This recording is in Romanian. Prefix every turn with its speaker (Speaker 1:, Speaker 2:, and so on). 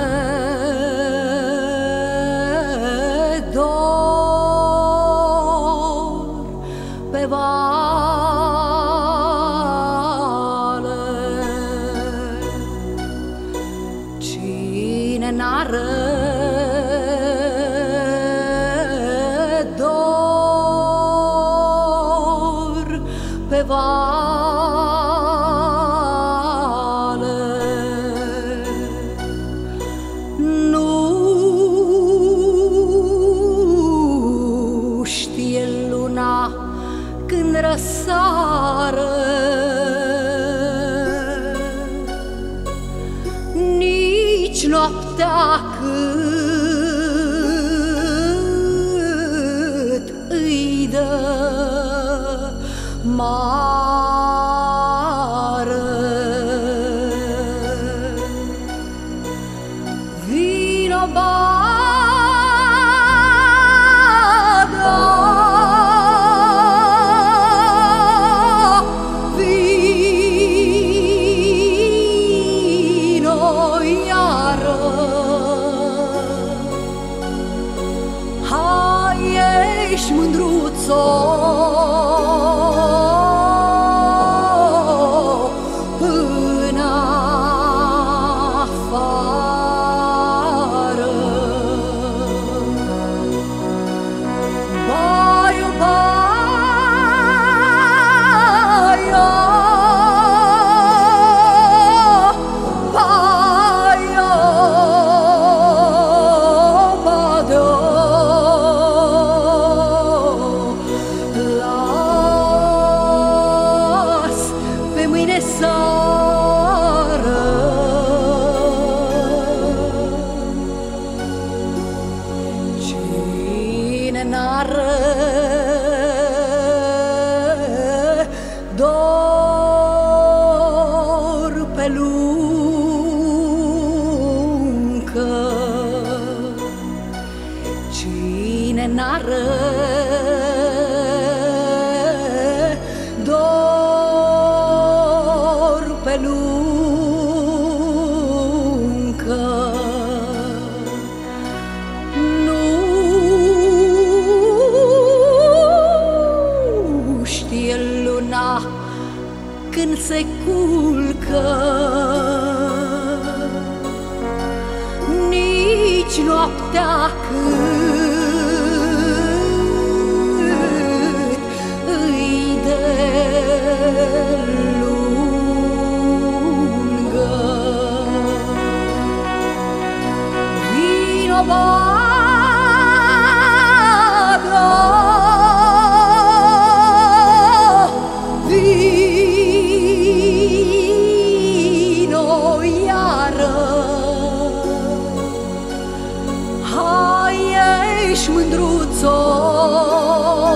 Speaker 1: dor pe vale. Cine n-are dor pe vale, nu știe luna când răsare, nici noaptea cât îi dă mare. Vino badă, vino iară, hai ieși mândruțo până afară. Baio, baio, baio, badă, las pe mâine seară. Cine n-are dor pe luncă, cine n-are dor pe luncă, nu știe luna când se culcă, nici noaptea cât îi de lungă. Vino badă, vino iară, hai ieși mândruțo